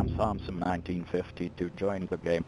Sam Thompson, 1950, to join the game.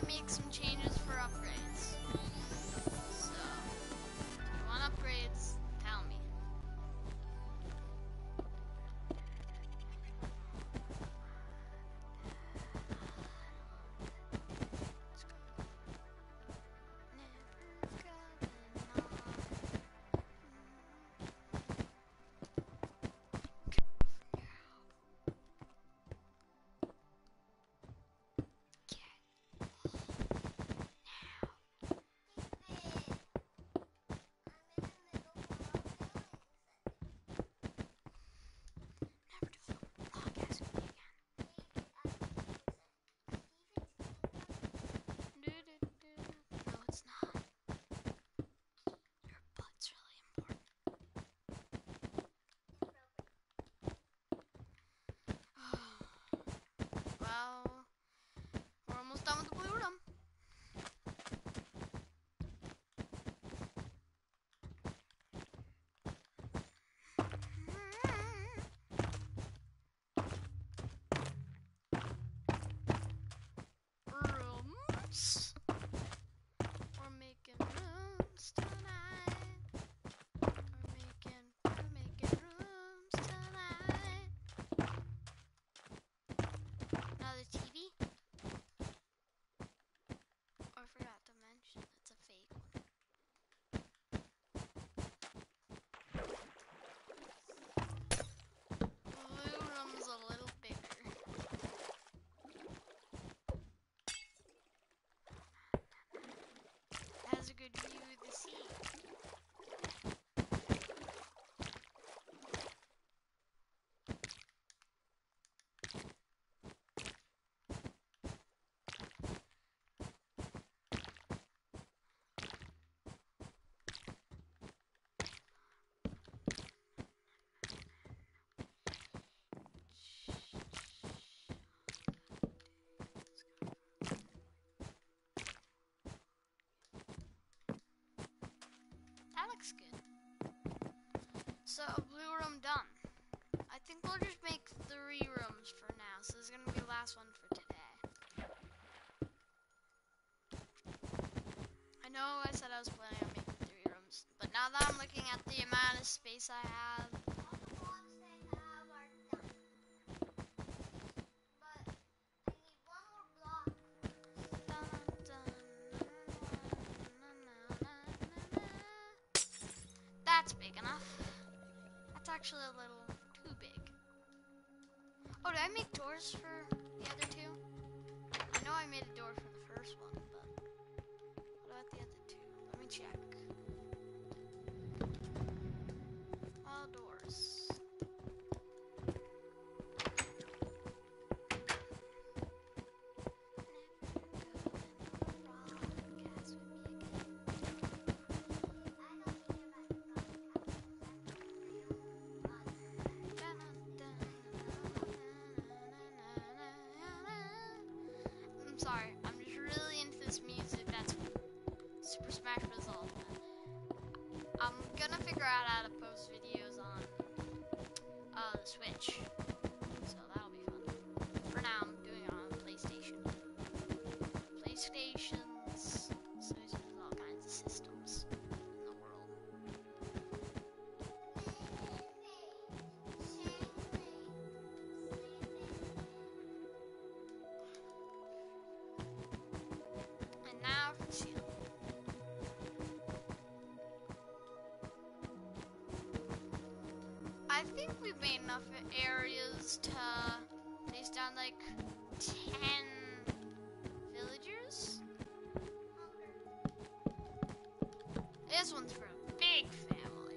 make some changes for upgrades. So, if you want upgrades, tell me. No, it's not. Your butt's really important. Well, we're almost done with the blue room. Rooms. We're making rooms tonight. We're making rooms tonight. Another TV. Oh, I forgot to mention it's a fake one. Blue room's a little bigger. It has a good view of the sea. That looks good. So, blue room done. I think we'll just make 3 rooms for now. So this is going to be the last one for today. I know I said I was planning on making 3 rooms, but now that I'm looking at the amount of space I have, that's big enough. That's actually a little too big. Oh, did I make doors for the other 2? I know I made a door for the first one, but what about the other 2? Let me check. All doors. I'm sorry, I'm just really into this music. That's Super Smash Bros. Ultimate. I'm gonna figure out how to post videos on the Switch, so that'll be fun. For now, I'm doing it on PlayStation. PlayStations, so it uses all kinds of systems in the world. And now for the ceiling. I think we've made enough areas to place down like 10 villagers. This one's for a big family.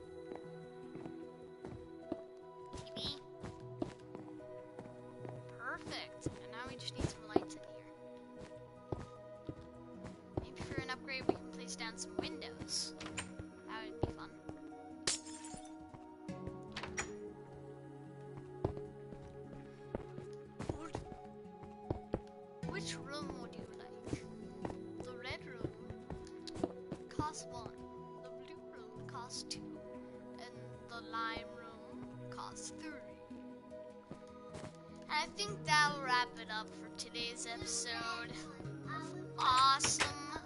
TV. Perfect. And now we just need some lights in here. Maybe for an upgrade we can place down some windows. That would be fun. Which room would you like? The red room costs 1, the blue room costs 2, and the lime room costs 3. And I think that'll wrap it up for today's episode. awesome